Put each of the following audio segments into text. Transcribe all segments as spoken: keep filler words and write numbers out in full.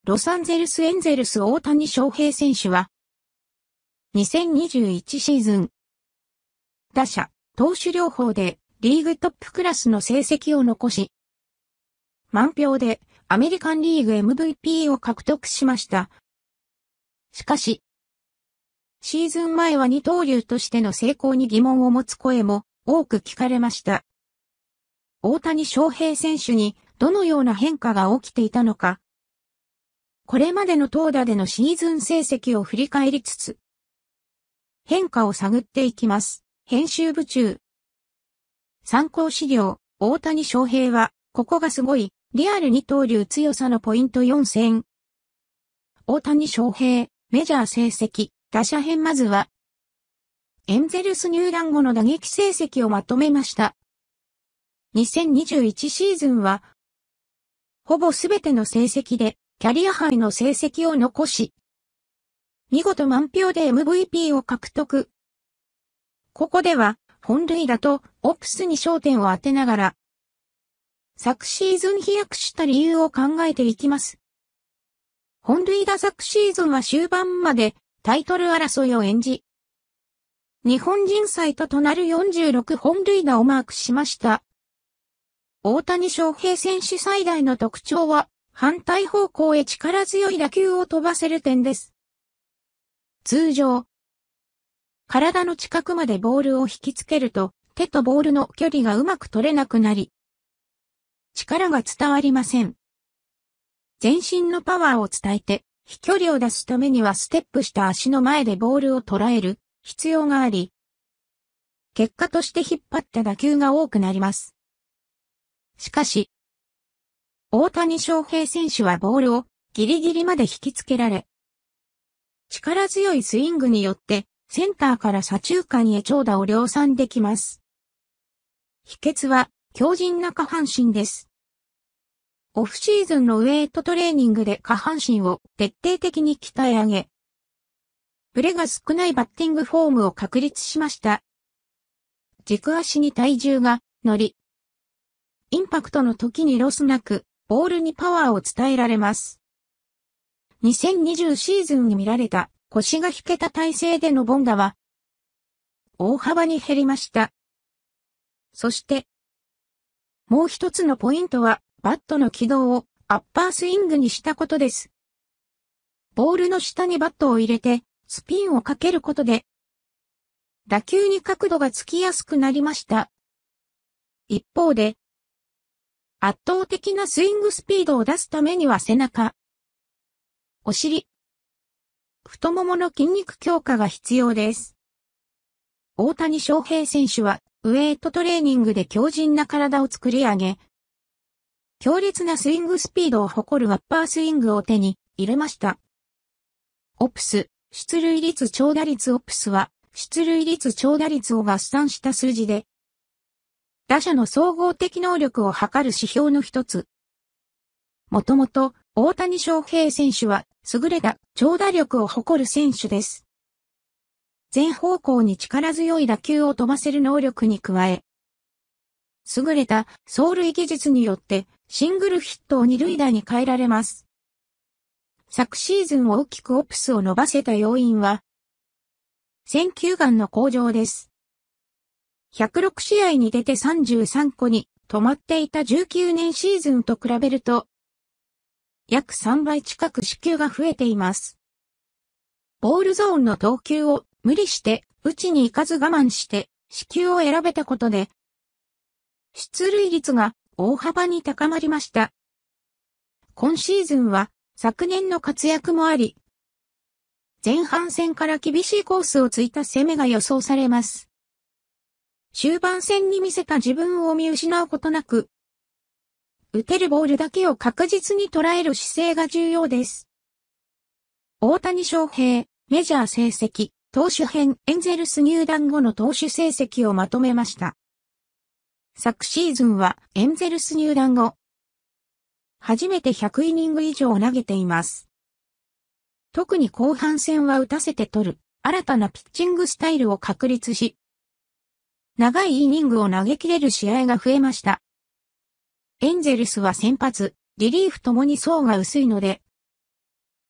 ロサンゼルスエンゼルス大谷翔平選手は、にせんにじゅういちシーズン、打者、投手両方でリーグトップクラスの成績を残し、満票でアメリカンリーグ エムブイピー を獲得しました。しかし、シーズン前は二刀流としての成功に疑問を持つ声も多く聞かれました。大谷翔平選手にどのような変化が起きていたのか。これまでの投打でのシーズン成績を振り返りつつ、変化を探っていきます。編集部中。参考資料、大谷翔平は、ここがすごい、リアル二刀流強さのポイントよん選。大谷翔平、メジャー成績、打者編まずは、エンゼルス入団後の打撃成績をまとめました。にせんにじゅういちシーズンは、ほぼすべての成績で、キャリアハイの成績を残し、見事満票で エムブイピー を獲得。ここでは、本塁打とオプスに焦点を当てながら、昨シーズン飛躍した理由を考えていきます。本塁打昨シーズンは終盤までタイトル争いを演じ、日本人最多となるよんじゅうろく本塁打をマークしました。大谷翔平選手最大の特徴は、反対方向へ力強い打球を飛ばせる点です。通常、体の近くまでボールを引きつけると、手とボールの距離がうまく取れなくなり、力が伝わりません。全身のパワーを伝えて、飛距離を出すためにはステップした足の前でボールを捉える必要があり、結果として引っ張った打球が多くなります。しかし、大谷翔平選手はボールをギリギリまで引きつけられ、力強いスイングによってセンターから左中間へ長打を量産できます。秘訣は強靭な下半身です。オフシーズンのウェイトトレーニングで下半身を徹底的に鍛え上げ、ブレが少ないバッティングフォームを確立しました。軸足に体重が乗り、インパクトの時にロスなく、ボールにパワーを伝えられます。にせんにじゅうシーズンに見られた腰が引けた体勢での凡打は大幅に減りました。そして、もう一つのポイントはバットの軌道をアッパースイングにしたことです。ボールの下にバットを入れてスピンをかけることで打球に角度がつきやすくなりました。一方で、圧倒的なスイングスピードを出すためには背中、お尻、太ももの筋肉強化が必要です。大谷翔平選手はウェイトトレーニングで強靭な体を作り上げ、強烈なスイングスピードを誇るアッパースイングを手に入れました。オプス、出塁率長打率オプスは、出塁率長打率を合算した数字で、打者の総合的能力を測る指標の一つ。もともと、大谷翔平選手は、優れた長打力を誇る選手です。全方向に力強い打球を飛ばせる能力に加え、優れた走塁技術によって、シングルヒットを二塁打に変えられます。昨シーズン大きくオプスを伸ばせた要因は、選球眼の向上です。ひゃくろく試合に出てさんじゅうさん個に止まっていたじゅうきゅうねんシーズンと比べると、約さんばい近く四球が増えています。ボールゾーンの投球を無理して打ちに行かず我慢して四球を選べたことで、出塁率が大幅に高まりました。今シーズンは昨年の活躍もあり、前半戦から厳しいコースをついた攻めが予想されます。終盤戦に見せた自分を見失うことなく、打てるボールだけを確実に捉える姿勢が重要です。大谷翔平、メジャー成績、投手編、エンゼルス入団後の投手成績をまとめました。昨シーズンはエンゼルス入団後、初めてひゃくイニング以上投げています。特に後半戦は打たせて取る、新たなピッチングスタイルを確立し、長いイニングを投げ切れる試合が増えました。エンゼルスは先発、リリーフともに層が薄いので、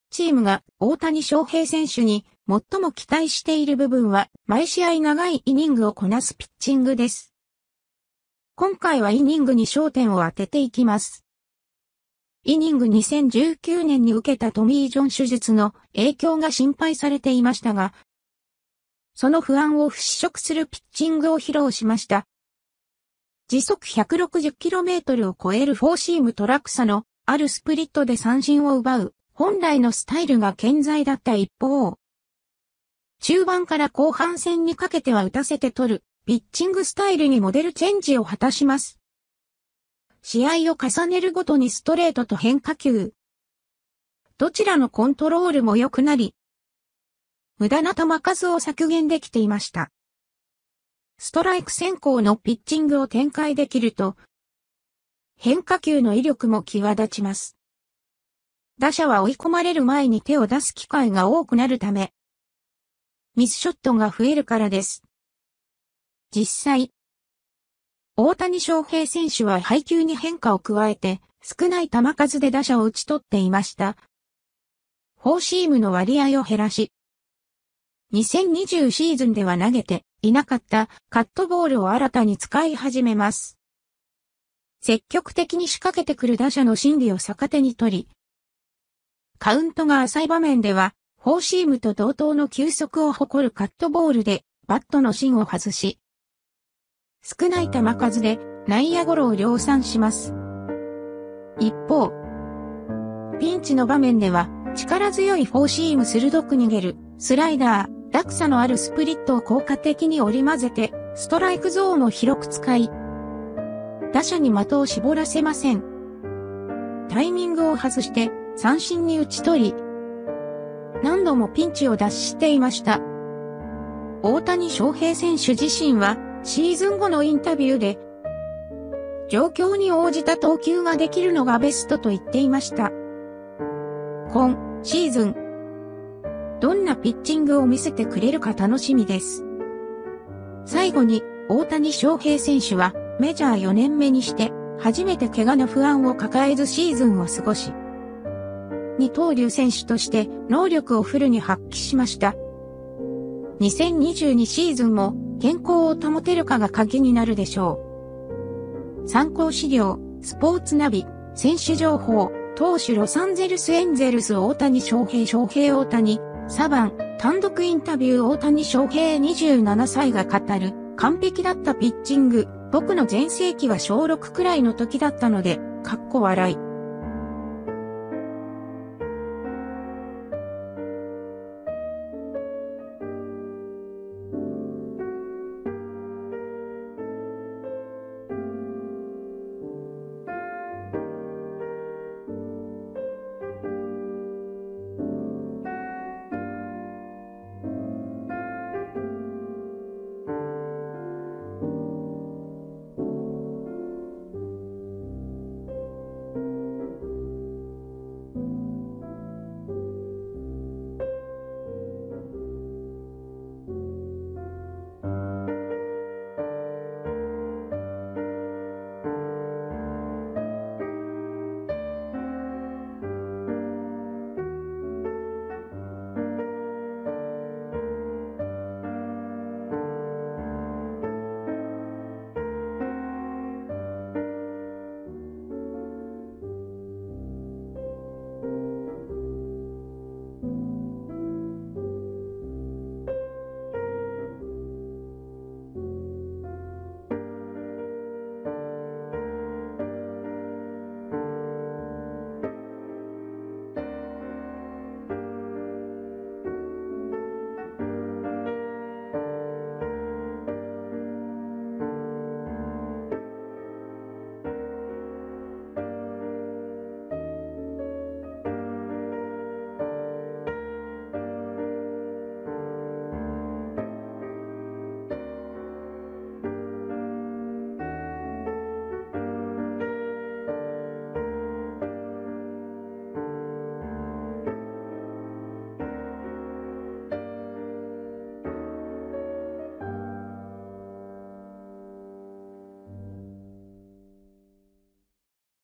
チームが大谷翔平選手に最も期待している部分は毎試合長いイニングをこなすピッチングです。今回はイニングに焦点を当てていきます。イニングにせんじゅうきゅうねんに受けたトミー・ジョン手術の影響が心配されていましたが、その不安を払拭するピッチングを披露しました。時速 ひゃくろくじゅっキロメートル を超えるフォーシームトラクサのあるスプリットで三振を奪う本来のスタイルが健在だった一方、中盤から後半戦にかけては打たせて取るピッチングスタイルにモデルチェンジを果たします。試合を重ねるごとにストレートと変化球。どちらのコントロールも良くなり、無駄な球数を削減できていました。ストライク先行のピッチングを展開できると、変化球の威力も際立ちます。打者は追い込まれる前に手を出す機会が多くなるため、ミスショットが増えるからです。実際、大谷翔平選手は配球に変化を加えて少ない球数で打者を打ち取っていました。フォーシームの割合を減らし、にせんにじゅうシーズンでは投げていなかったカットボールを新たに使い始めます。積極的に仕掛けてくる打者の心理を逆手に取り、カウントが浅い場面ではフォーシームと同等の球速を誇るカットボールでバットの芯を外し、少ない球数で内野ゴロを量産します。一方、ピンチの場面では力強いフォーシーム鋭く逃げるスライダー、落差のあるスプリットを効果的に織り交ぜてストライクゾーンを広く使い、打者に的を絞らせません。タイミングを外して三振に打ち取り、何度もピンチを脱していました。大谷翔平選手自身はシーズン後のインタビューで、状況に応じた投球ができるのがベストと言っていました。今シーズン、どんなピッチングを見せてくれるか楽しみです。最後に大谷翔平選手はメジャーよねんめにして初めて怪我の不安を抱えずシーズンを過ごし、二刀流選手として能力をフルに発揮しました。にせんにじゅうにシーズンも健康を保てるかが鍵になるでしょう。参考資料、スポーツナビ、選手情報、投手ロサンゼルスエンゼルス大谷翔平翔平大谷、サバン、単独インタビュー大谷翔平にじゅうななさいが語る、完璧だったピッチング、僕の全盛期は小ろくくらいの時だったので、かっこ笑い。